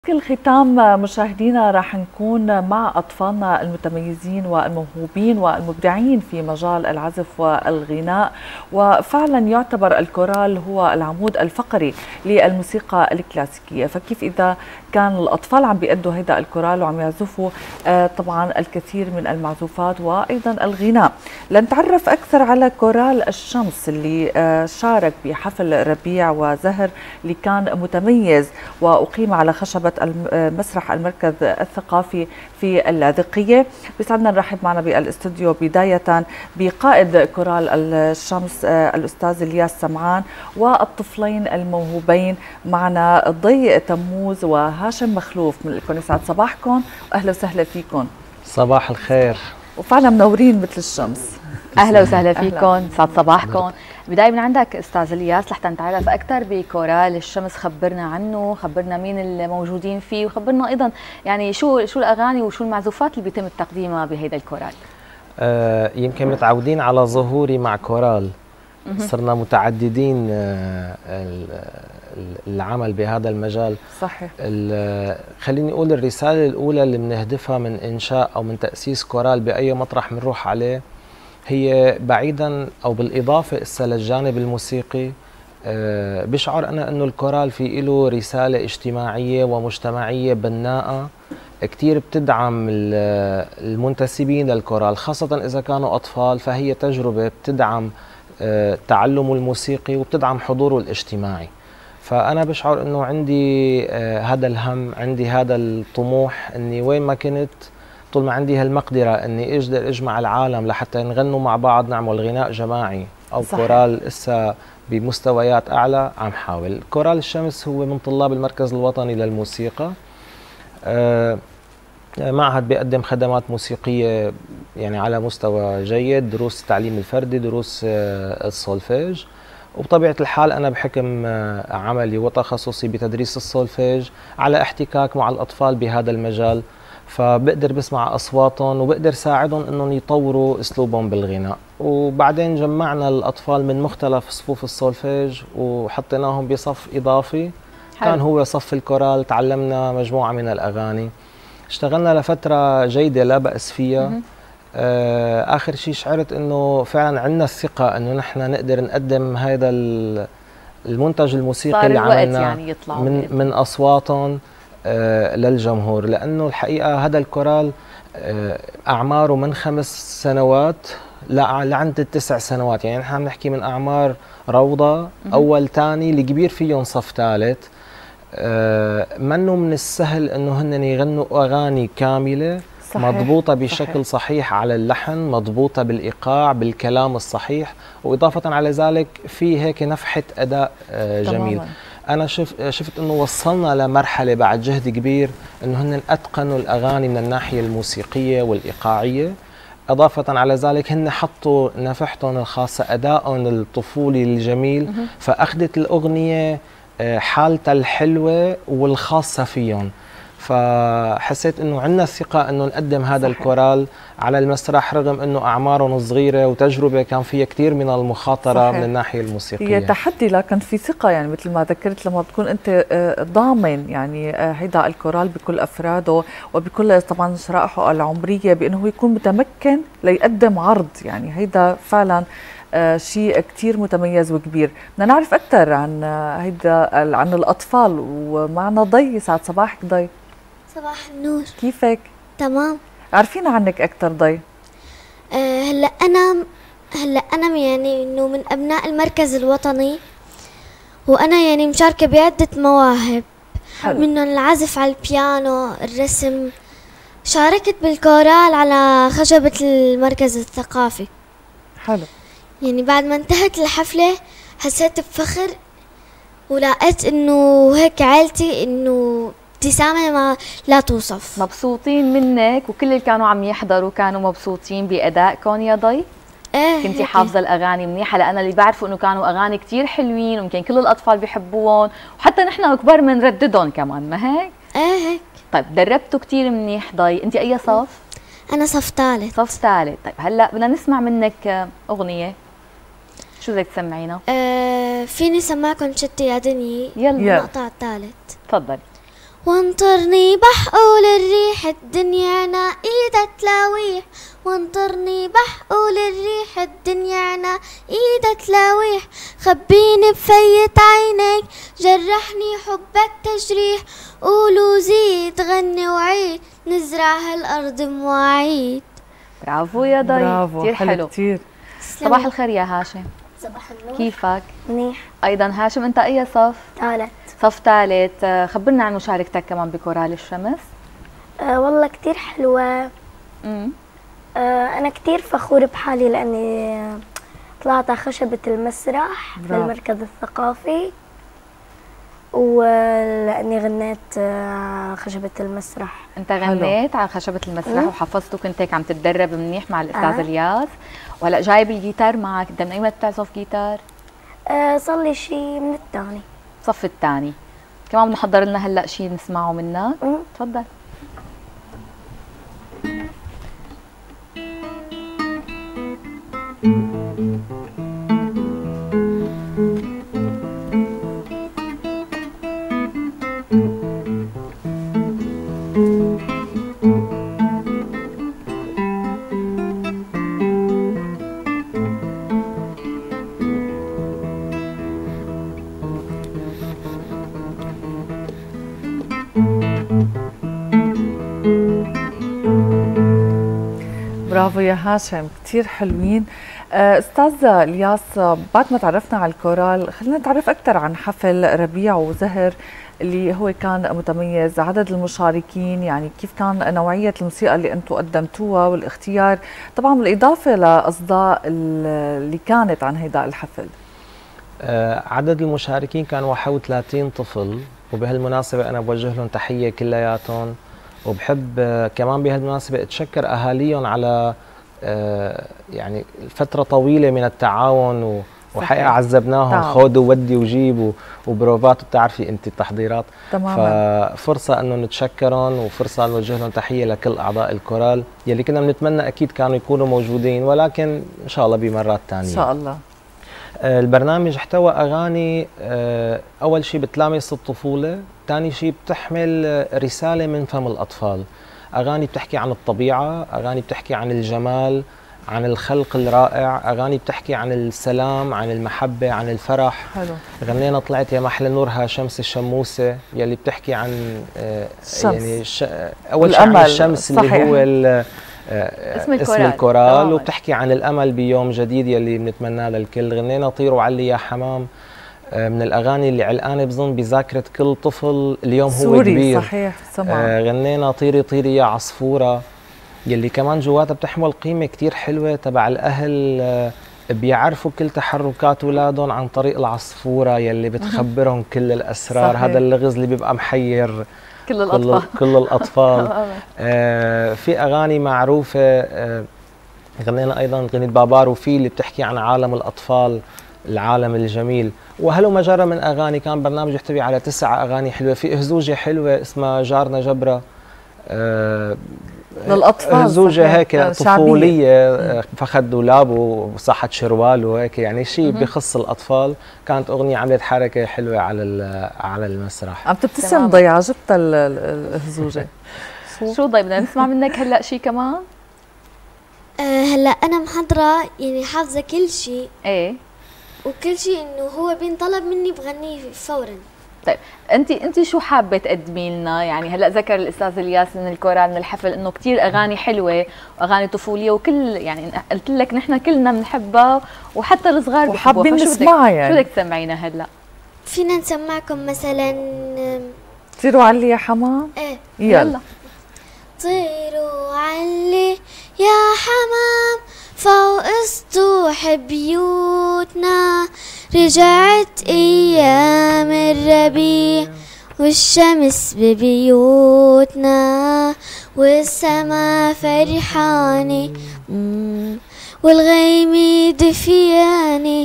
الختام مشاهدينا راح نكون مع أطفالنا المتميزين والموهوبين والمبدعين في مجال العزف والغناء، وفعلا يعتبر الكورال هو العمود الفقري للموسيقى الكلاسيكية. فكيف إذا كان الأطفال عم بيأدوا هذا الكورال وعم يعزفوا طبعا الكثير من المعزوفات وأيضا الغناء. لنتعرف أكثر على كورال الشمس اللي شارك بحفل ربيع وزهر اللي كان متميز وأقيم على خشبة مسرح المركز الثقافي في اللاذقية. بيسعدنا نرحب معنا بالاستوديو بداية بقائد كورال الشمس الأستاذ الياس سمعان والطفلين الموهوبين معنا ضي تموز وهاشم مخلوف. من لكم يسعد صباحكم وأهلا وسهلا فيكم. صباح الخير. وفعلا منورين مثل الشمس. اهلا وسهلا فيكم، سعد صباحكم. بداية من عندك استاذ الياس لحتى نتعرف اكثر بكورال الشمس، خبرنا عنه، خبرنا مين الموجودين فيه، وخبرنا ايضا يعني شو الاغاني وشو المعزوفات اللي بيتم تقديمها بهذا الكورال. يمكن متعودين على ظهوري مع كورال، صرنا متعددين العمل بهذا المجال. صحيح. خليني اقول الرساله الاولى اللي بنهدفها من انشاء او من تاسيس كورال باي مطرح بنروح عليه هي بعيدا او بالاضافه اسا للجانب الموسيقي. بشعر انا انه الكورال في له رساله اجتماعيه ومجتمعيه بناءه كثير بتدعم المنتسبين للكورال، خاصه اذا كانوا اطفال، فهي تجربه بتدعم تعلمه الموسيقي وبتدعم حضوره الاجتماعي. فأنا بشعر أنه عندي هذا الهم، عندي هذا الطموح، أني وين ما كنت طول ما عندي هالمقدرة أني أقدر أجمع العالم لحتى نغنوا مع بعض، نعمل غناء جماعي أو صحيح. كورال إسا بمستويات أعلى عم حاول. كورال الشمس هو من طلاب المركز الوطني للموسيقى، معهد بيقدم خدمات موسيقية يعني على مستوى جيد، دروس التعليم الفردي، دروس السولفيج، وبطبيعة الحال أنا بحكم عملي وتخصصي بتدريس السولفيج على احتكاك مع الأطفال بهذا المجال، فبقدر بسمع أصواتهم وبقدر ساعدهم أنهم يطوروا أسلوبهم بالغناء. وبعدين جمعنا الأطفال من مختلف صفوف السولفيج وحطيناهم بصف إضافي كان هو صف الكورال. تعلمنا مجموعة من الأغاني، اشتغلنا لفترة جيدة لا بأس فيها. آخر شيء شعرت انه فعلا عندنا الثقة انه نحن نقدر نقدم هذا المنتج الموسيقي اللي عملناه يعني من اصواتهم للجمهور، لانه الحقيقة هذا الكورال اعماره من 5 سنوات لعند 9 سنوات، يعني نحن بنحكي من اعمار روضة اول ثاني اللي كبير فيهم صف ثالث. منه من السهل انه هن يغنوا اغاني كاملة صحيح. مضبوطة بشكل صحيح على اللحن، مضبوطة بالإيقاع، بالكلام الصحيح، وإضافة على ذلك في هيك نفحة أداء جميل. تماما. أنا شفت أنه وصلنا لمرحلة بعد جهد كبير أنه هن أتقنوا الأغاني من الناحية الموسيقية والإيقاعية، إضافة على ذلك هن حطوا نفحتهم الخاصة، أدائهم الطفولي الجميل، فأخذت الأغنية حالتها الحلوة والخاصة فيهم. فحسيت انه عندنا الثقه انه نقدم هذا صحيح. الكورال على المسرح رغم انه اعمارهم صغيره وتجربه كان فيها كثير من المخاطره صحيح. من الناحيه الموسيقيه. هي تحدي لكن في ثقه، يعني مثل ما ذكرت لما بتكون انت ضامن يعني هيدا الكورال بكل افراده وبكل طبعا شرائحه العمريه بانه يكون متمكن ليقدم عرض، يعني هيدا فعلا شيء كثير متميز وكبير. بدنا نعرف اكثر عن هيدا عن الاطفال، ومعنا ضي. سعد صباحك ضي. صباح النور. كيفك؟ تمام. عارفين عنك اكثر ضي. هلا انا يعني انه من ابناء المركز الوطني، وانا يعني مشاركه بعده مواهب منهم العزف على البيانو، الرسم، شاركت بالكورال على خشبه المركز الثقافي. حلو. يعني بعد ما انتهت الحفله حسيت بفخر، ولقيت انه هيك عائلتي انه ابتسامة ما لا توصف. مبسوطين منك، وكل اللي كانوا عم يحضروا كانوا مبسوطين بأدائكم يا ضي؟ ايه. كنتي حافظة الأغاني منيحة؟ لأن اللي بعرفوا إنه كانوا أغاني كتير حلوين ويمكن كل الأطفال بيحبوهم، وحتى نحن كبار بنرددهم كمان، ما هيك؟ ايه هيك. طيب دربتوا كتير منيح ضي، أنت أي صف؟ أنا صف ثالث. صف ثالث. طيب هلا بدنا نسمع منك أغنية، شو بدك تسمعينا؟ فيني سمعكم شتي يا دنيا. يلا. المقطع الثالث. تفضلي. وانطرني بحقول الريح الدنيا ناقيدة تلاويح، وانطرني بحقول الريح الدنيا ناقيدة تلاويح، خبيني بفية عينيك جرحني حبك تجريح، قولوا زيد غني وعيد نزرع هالأرض مواعيد. برافو يا ضي، برافو، كثير حلو. كتير. صباح الخير يا هاشم. صباح النور. كيفك؟ منيح. ايضا هاشم، انت اي صف؟ ثالث. صف ثالث. خبرنا عن مشاركتك كمان بكورال الشمس. والله كتير حلوة. أنا كتير فخورة بحالي لأني طلعت على خشبة المسرح بالمركز الثقافي، ولأني غنيت على خشبة المسرح. انت غنيت على خشبة المسرح وحفظت وكنت هيك عم تتدرب منيح مع الأستاذ الياس، وهلا جايب الجيتار معك. انت من ايمتى بتعزف جيتار؟ صار لي شيء من الثاني. الصف الثاني. كمان بنحضر لنا هلا شيء نسمعه منك. تفضل. برافو يا هاشم، كتير حلوين. استاذ الياس، بعد ما تعرفنا على الكورال خلينا نتعرف اكثر عن حفل ربيع وزهر اللي هو كان متميز. عدد المشاركين، يعني كيف كان نوعية الموسيقى اللي انتم قدمتوها والاختيار، طبعا بالاضافة لاصداء اللي كانت عن هيدا الحفل. عدد المشاركين كان 31 طفل، وبهالمناسبة انا بوجه لهم تحية كلياتهم، وبحب كمان بهالمناسبة اتشكر اهاليهم على يعني فترة طويلة من التعاون، وحقيقة عذبناهم خود وودي وجيب وبروفات، وبتعرفي انت التحضيرات تماما. ففرصة انه نتشكرهم، وفرصة نوجه لهم تحية لكل اعضاء الكورال يلي كنا بنتمنى اكيد كانوا يكونوا موجودين، ولكن ان شاء الله بمرات ثانية ان شاء الله. البرنامج احتوى اغاني اول شيء بتلامس الطفولة، ثاني شيء بتحمل رسالة من فم الاطفال، اغاني بتحكي عن الطبيعة، اغاني بتحكي عن الجمال، عن الخلق الرائع، اغاني بتحكي عن السلام، عن المحبة، عن الفرح. حلو. غنينا طلعت يا محلى نورها شمس الشموسة يلي بتحكي عن يعني اول شيء عن الشمس اللي صحيح. هو اسم الكورال، وبتحكي عن الامل بيوم جديد يلي بنتمناه للكل. غنينا طير وعلي يا حمام، من الاغاني اللي علقانه بظن بذاكره كل طفل اليوم هو سوري كبير. صحيح سمع. غنينا طيري طيري يا عصفوره يلي كمان جواتها بتحمل قيمه كثير حلوه تبع الاهل، بيعرفوا كل تحركات اولادهم عن طريق العصفوره يلي بتخبرهم كل الاسرار. صحيح. هذا اللغز اللي بيبقى محير كل الاطفال. في اغاني معروفه، غنينا ايضا غنية بابار وفي اللي بتحكي عن عالم الاطفال، العالم الجميل، وهلو ما جرى من اغاني. كان برنامج يحتوي على 9 اغاني حلوه، في هزوجه حلوه اسمها جارنا جبره للاطفال، هزوجه هيك طفوليه، فخد دولاب وصحة شروال وهيك، يعني شيء بخص الاطفال. كانت اغنيه عملت حركه حلوه على المسرح. عم تبتسم ضي، عجبتها الهزوجه. شو ضي، بدنا نسمع منك هلا شيء كمان؟ هلا انا محضره، يعني حافظه كل شيء. ايه، وكل شيء انه هو بينطلب مني بغنيه فورا. طيب انت شو حابه تقدمي لنا؟ يعني هلا ذكر الاستاذ الياس من الكورال من الحفل انه كثير اغاني حلوه واغاني طفوليه، وكل يعني قلت لك نحن كلنا بنحبها وحتى الصغار بيحبوها، وحابين نسمعها. يعني شو بدك تسمعينا هلا؟ فينا نسمعكم مثلا طيروا علي يا حمام. ايه يلا. طيروا علي يا حمام فوق سطوح بيوتنا، رجعت ايام الربيع والشمس ببيوتنا، والسما فرحانة والغيم دفياني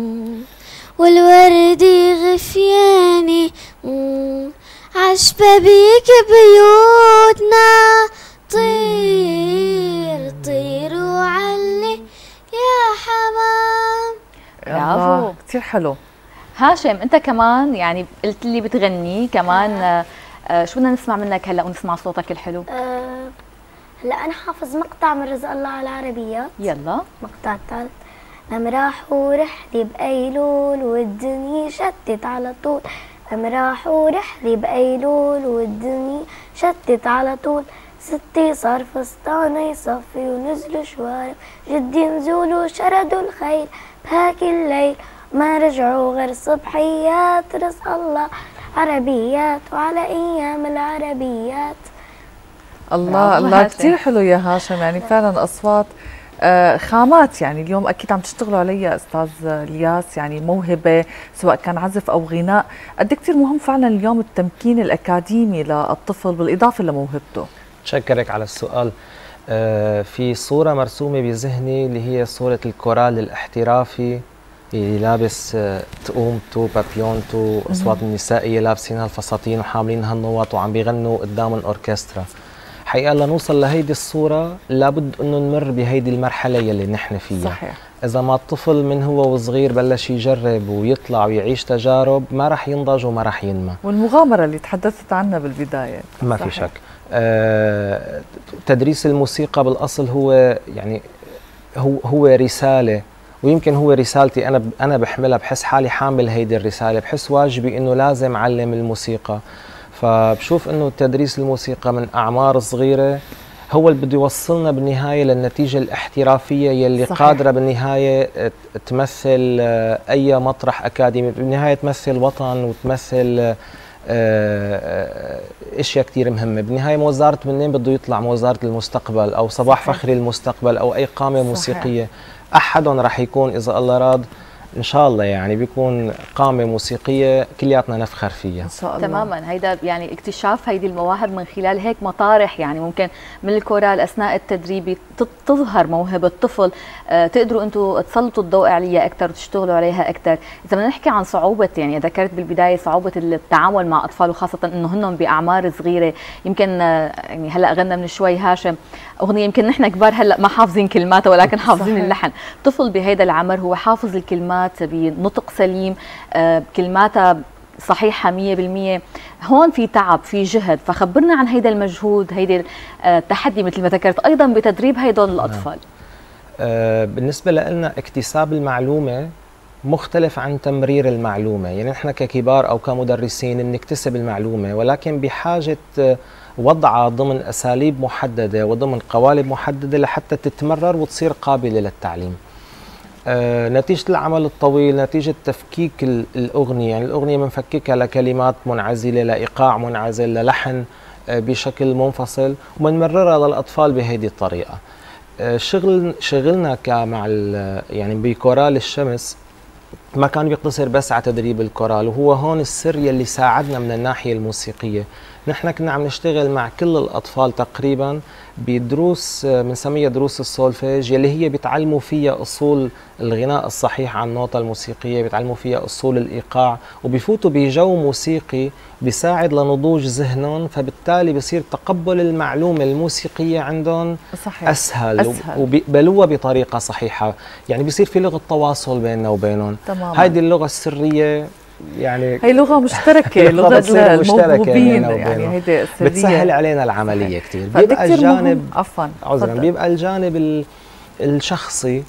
والورد غفياني، عشبابيك بيوتنا. طير طير وعلي يا حمام. برافو، كثير حلو. هاشم انت كمان يعني قلت لي بتغني كمان، شو بدنا نسمع منك هلا ونسمع صوتك الحلو؟ هلا انا حافظ مقطع من رزق الله على العربيات. يلا. مقطع الثالث. قام راحوا رحلة بأيلول والدنيا شتت على طول. قام راحوا رحلة بأيلول والدنيا شتت على طول. ستي صار فستانه يصفي ونزلوا شوارب جدي نزولوا شردوا الخيل بهاك الليل ما رجعوا غير صبحيات رزق الله عربيات وعلى ايام العربيات. الله الله كثير حلو يا هاشم، يعني فعلا اصوات خامات، يعني اليوم اكيد عم تشتغلوا عليها استاذ الياس، يعني موهبه سواء كان عزف او غناء، قد كثير مهم فعلا اليوم التمكين الاكاديمي للطفل بالاضافه لموهبته. شكرك على السؤال. في صورة مرسومة بذهني اللي هي صورة الكورال الاحترافي اللي لابس تقوم تو بابيون تو أصوات النسائية لابسين هالفساتين وحاملين هالنواط وعم بيغنوا قدام الأوركسترا. حقيقة لنوصل لهيدي الصورة لابد أنه نمر بهيدي المرحلة يلي نحن فيها. صحيح. إذا ما الطفل من هو وصغير بلش يجرب ويطلع ويعيش تجارب ما رح ينضج وما رح ينمى. والمغامرة اللي تحدثت عنها بالبداية. ما في شك. تدريس الموسيقى بالأصل هو يعني هو رسالة، ويمكن هو رسالتي أنا بحملها، بحس حالي حامل هيدي الرسالة، بحس واجبي إنه لازم أعلم الموسيقى. فبشوف إنه تدريس الموسيقى من أعمار صغيرة هو اللي بده يوصلنا بالنهاية للنتيجة الاحترافية يلي صحيح. قادرة بالنهاية تمثل أي مطرح أكاديمي، بالنهاية تمثل وطن وتمثل اشياء كثير مهمه. بالنهايه موزارت منين بده يطلع؟ موزارت المستقبل او صباح صحيح. فخري المستقبل او اي قامه موسيقيه صحيح. احدهم رح يكون اذا الله راد ان شاء الله يعني بيكون قامه موسيقيه كلياتنا نفخر فيها ان شاء الله. تماما، هيدا يعني اكتشاف هيدي المواهب من خلال هيك مطارح، يعني ممكن من الكورال اثناء التدريب تظهر موهبه طفل، تقدروا انتم تسلطوا الضوء عليها اكثر وتشتغلوا عليها اكثر. اذا بدنا نحكي عن صعوبه، يعني ذكرت بالبدايه صعوبه التعامل مع اطفال وخاصه انه هن باعمار صغيره، يمكن يعني هلا غنى من شوي هاشم اغنيه يمكن نحن كبار هلا ما حافظين كلماتها ولكن حافظين اللحن. طفل بهيدا العمر هو حافظ الكلمات بنطق سليم، كلماتها صحيحة 100%. هون في تعب، في جهد، فخبرنا عن هيدا المجهود، هيدا التحدي مثل ما ذكرت أيضا بتدريب هيدول الأطفال. بالنسبة لنا اكتساب المعلومة مختلف عن تمرير المعلومة، يعني نحن ككبار أو كمدرسين بنكتسب المعلومة ولكن بحاجة وضعها ضمن أساليب محددة وضمن قوالب محددة لحتى تتمرر وتصير قابلة للتعليم. نتيجة العمل الطويل، نتيجة تفكيك الأغنية، يعني الأغنية بنفككها لكلمات منعزلة، لإيقاع منعزل، للحن بشكل منفصل وبنمررها للأطفال بهذه الطريقة. شغلنا مع يعني بكورال الشمس ما كان بيقتصر بس على تدريب الكورال، وهو هون السر يلي ساعدنا من الناحية الموسيقية. نحن كنا عم نشتغل مع كل الأطفال تقريبا بدروس بنسميها دروس السولفيج، يلي هي بيتعلموا فيها أصول الغناء الصحيح على النوتة الموسيقية، بيتعلموا فيها أصول الإيقاع، وبيفوتوا بجو موسيقي بيساعد لنضوج ذهنهم، فبالتالي بصير تقبل المعلومة الموسيقية عندهم صحيح. أسهل. وبيقبلوها بطريقة صحيحة، يعني بيصير في لغة تواصل بيننا وبينهم. هيدي اللغة السرية، يعني هي لغة مشتركة، لغة الموهوبين، يعني هيدي السرية بتسهل علينا العملية كثير. بيبقى الجانب بيبقى الجانب الشخصي.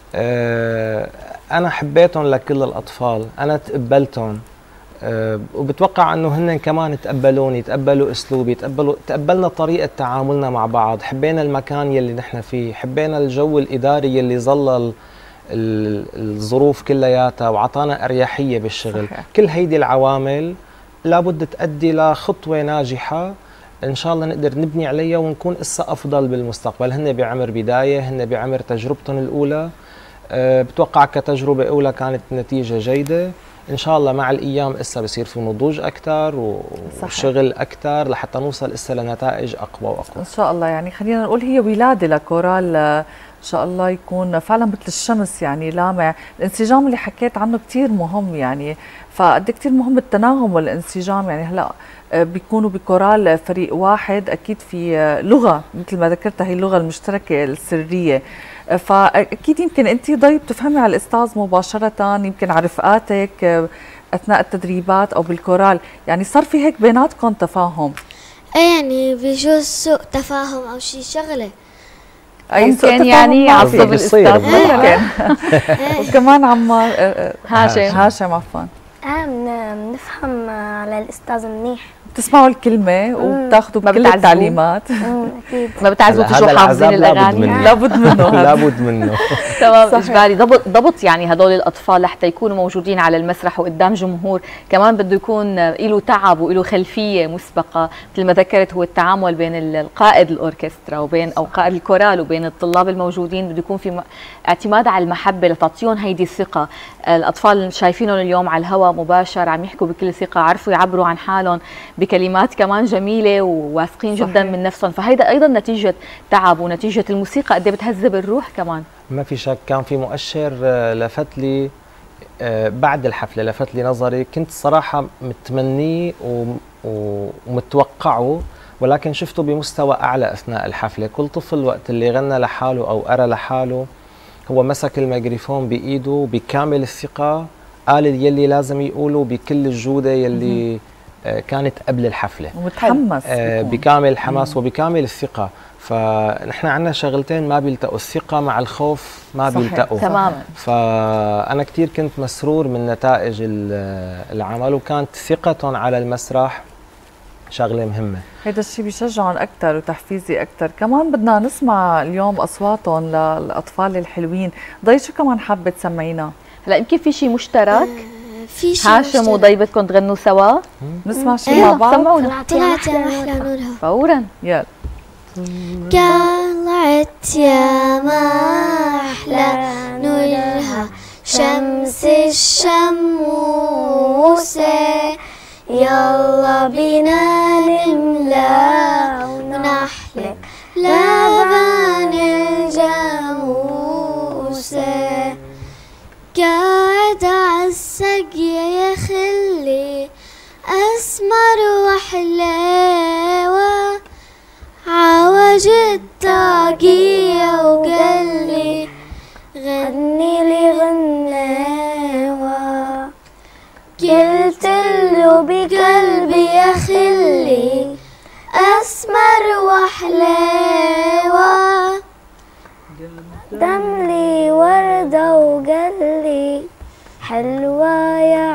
أنا حبيتهم لكل الأطفال، أنا تقبلتهم، وبتوقع انه هن كمان تقبلوني، تقبلوا اسلوبي، تقبلنا طريقه تعاملنا مع بعض، حبينا المكان يلي نحن فيه، حبينا الجو الاداري يلي ظلل الظروف كلياتها وعطانا اريحيه بالشغل. صحيح. كل هيدي العوامل لابد تؤدي لخطوه ناجحه ان شاء الله نقدر نبني عليها ونكون اسا افضل بالمستقبل. هن بعمر بدايه، هن بعمر تجربتهم الاولى، بتوقع كتجربه اولى كانت نتيجه جيده. ان شاء الله مع الايام اسا بصير في نضوج اكثر وشغل اكثر لحتى نوصل اسا لنتائج اقوى واقوى ان شاء الله. يعني خلينا نقول هي ولاده لكورال ان شاء الله يكون فعلا مثل الشمس، يعني لامع. الانسجام اللي حكيت عنه كثير مهم، يعني فقد كثير مهم التناغم والانسجام. يعني هلا بيكونوا بكورال فريق واحد، اكيد في لغه مثل ما ذكرتها، هي اللغه المشتركه السريه، فاكيد يمكن انت ضيب تفهمي على الاستاذ مباشره، يمكن على رفقاتك اثناء التدريبات او بالكورال؟ يعني صار في هيك بيناتكم تفاهم؟ ايه يعني بجوز سوء تفاهم او شي شغله. اي سوء ممكن يعني تفاهم يعصب بيصير. الاستاذ. ممكن. وكمان عمار هاشم عفوا، بنفهم على الأستاذ منيح. بتسمعوا الكلمة وبتاخذوا ما بكل بتعذبوا. التعليمات. أكيد. ما بتعزوا هذا تجوا حافظين العذاب لابد الاغاني. منه. لابد منه هذا. لابد منه. تمام، صحيح. اجباري. ضبط يعني هدول الاطفال لحتى يكونوا موجودين على المسرح وقدام جمهور، كمان بده يكون له تعب وله خلفيه مسبقه، مثل ما ذكرت هو التعامل بين القائد الاوركسترا وبين او قائد الكورال وبين الطلاب الموجودين، بده يكون في اعتماد على المحبه لتعطيهم هيدي الثقه. الاطفال اللي شايفينهم اليوم على الهواء مباشر عم يحكوا بكل ثقه، عرفوا يعبروا عن حالهم بكلمات كمان جميله وواثقين جدا من نفسهم، فهيدا ايضا نتيجه تعب ونتيجه الموسيقى قد ايه بتهذب الروح كمان. ما في شك. كان في مؤشر لفت لي بعد الحفله، لفت لي نظري، كنت صراحه متمنيه ومتوقعه، ولكن شفته بمستوى اعلى اثناء الحفله. كل طفل وقت اللي غنى لحاله او قرا لحاله هو مسك الميكروفون بايده بكامل الثقه، قال يلي لازم يقوله بكل الجوده يلي كانت قبل الحفله، ومتحمس بكامل الحماس وبكامل الثقه. فنحن عندنا شغلتين ما بيلتقوا، الثقه مع الخوف ما بيلتقوا تماما. فانا كثير كنت مسرور من نتائج العمل، وكانت ثقتهم على المسرح شغله مهمه. هيدا الشيء بيشجعهم اكثر وتحفيزي اكثر. كمان بدنا نسمع اليوم اصواتهم للاطفال الحلوين. ضي شو كمان حابه تسمعينا؟ هلا يمكن في شيء مشترك، في شيء هاشم وضي بدكم تغنوا سوا. نسمع شيء مع بعض. سمعونا طلعت يا محلى نورها. فورا. يلا. طلعت يا محلى نورها شمس الشموسة، يلا بينا نملى ونحلق لبن الجاموسة، قاعد عالسقيا يا خلي أسمر وحلاوة، عوج الطاقية وقالي غني لي غناوة، قلت له بقلبي يا خلي أسمر وحلاوة، دملي وردة وقالي حلوة يا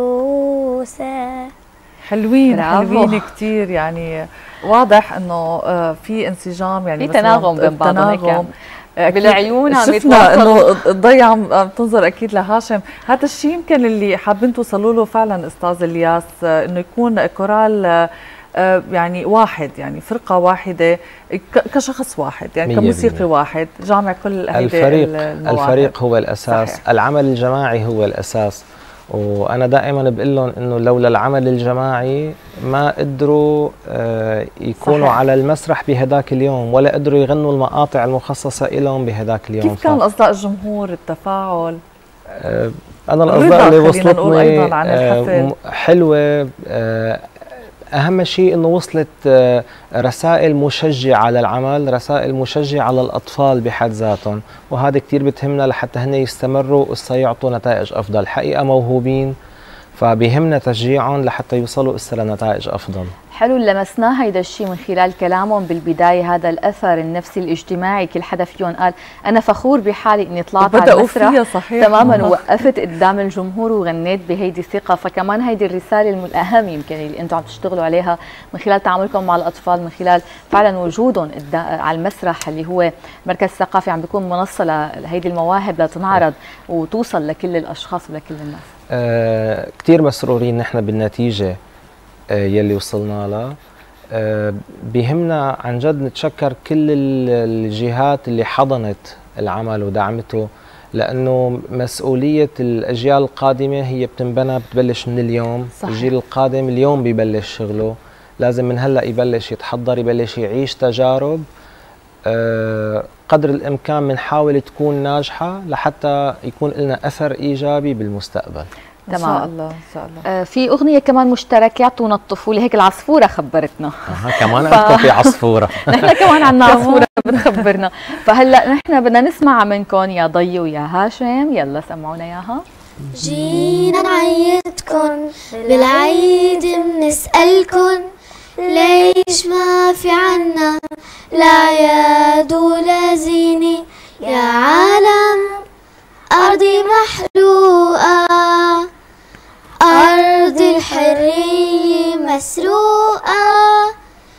عروسة. حلوين برافو. حلوين كثير، يعني واضح انه في انسجام، يعني في تناغم بين بعضهم هيك بالعيون عم شفنا انه يتواصلوا. الضي عم تنظر اكيد لهاشم. هذا الشيء يمكن اللي حابين توصلوا له فعلا استاذ الياس، انه يكون كورال يعني واحد، يعني فرقه واحده كشخص واحد، يعني كموسيقي واحد جامع كل هيدي الفريق هو الاساس. صحيح. العمل الجماعي هو الاساس، وانا دائما بقول لهم انه لولا العمل الجماعي ما قدروا يكونوا صحيح. على المسرح بهداك اليوم، ولا قدروا يغنوا المقاطع المخصصه لهم بهداك اليوم. كيف كان اصداء الجمهور، التفاعل؟ انا الاصداء اللي وصلتني عن حلوه. اهم شيء انه وصلت رسائل مشجعه على العمل، رسائل مشجعه على الاطفال بحد ذاتهم، وهذا كثير بتهمنا لحتى هن يستمروا ويعطوا نتائج افضل. حقيقه موهوبين، فبيهمنا تشجيعهم لحتى يوصلوا لنتائج افضل. حلو، لمسناه هيدا الشيء من خلال كلامهم بالبدايه، هذا الاثر النفسي الاجتماعي. كل حدا فيهم قال انا فخور بحالي اني طلعت على المسرح صحيح. تماما، ووقفت قدام الجمهور وغنيت بهيدي الثقه. فكمان هيدي الرساله الاهم يمكن اللي انتم عم تشتغلوا عليها من خلال تعاملكم مع الاطفال، من خلال فعلا وجودهم على المسرح اللي هو مركز ثقافي عم بيكون منصه لهيدي المواهب لتنعرض وتوصل لكل الاشخاص ولكل الناس. كثير مسرورين نحن بالنتيجه يلي وصلنا لها. بيهمنا عن جد نتشكر كل الجهات اللي حضنت العمل ودعمته، لأنه مسؤولية الأجيال القادمة هي بتبلش من اليوم. صحيح. الجيل القادم اليوم بيبلش شغله، لازم من هلأ يبلش يتحضر، يبلش يعيش تجارب قدر الإمكان بنحاول تكون ناجحة لحتى يكون لنا أثر إيجابي بالمستقبل. ان شاء الله ان شاء الله. في اغنيه كمان مشتركه يعطونا الطفوله، هيك العصفوره خبرتنا. كمان عندكم في عصفوره. نحن كمان عندنا عصفوره بتخبرنا. فهلا نحن بدنا نسمع منكم يا ضي ويا هاشم، يلا سمعونا اياها. جينا نعيدكن بالعيد بنسألكن ليش ما في عنا لا عياد ولا زينة يا عالم أرضي محروقة أرض الحرية مسروقة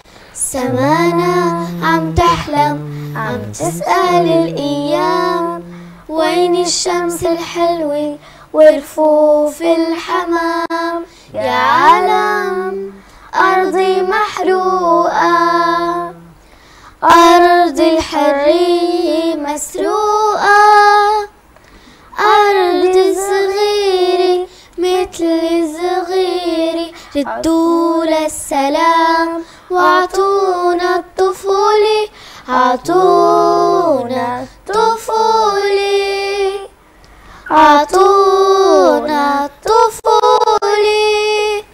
سمانا عم تحلم عم تسأل الأيام وين الشمس الحلوة ورفوف الحمام يا عالم أرضي محروقة أرض الحرية مسروقة أرض صغيرة مثل صغيرة ردوا للسلام وعطونا الطفولة عطونا الطفولة عطونا الطفولة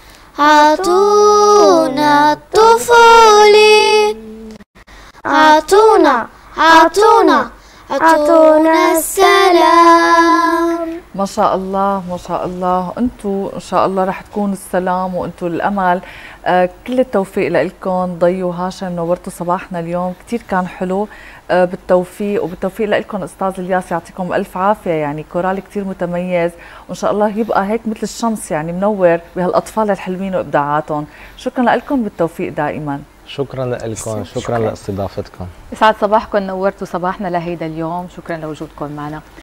عطونا الطفولة عطونا السلام. ما شاء الله ما شاء الله، انتم ان شاء الله رح تكونوا السلام وانتم الامل. كل التوفيق لكم. ضي وهاشم نورتوا صباحنا اليوم، كثير كان حلو. بالتوفيق وبالتوفيق لكم استاذ الياس، يعطيكم الف عافيه. يعني كورال كثير متميز وان شاء الله يبقى هيك مثل الشمس يعني منور بهالاطفال الحلوين وابداعاتهم. شكرا لكم، بالتوفيق دائما. شكرا لكم، شكرا لاستضافتكم. يسعد صباحكم، نورتوا صباحنا لهيدا اليوم. شكرا لوجودكم معنا.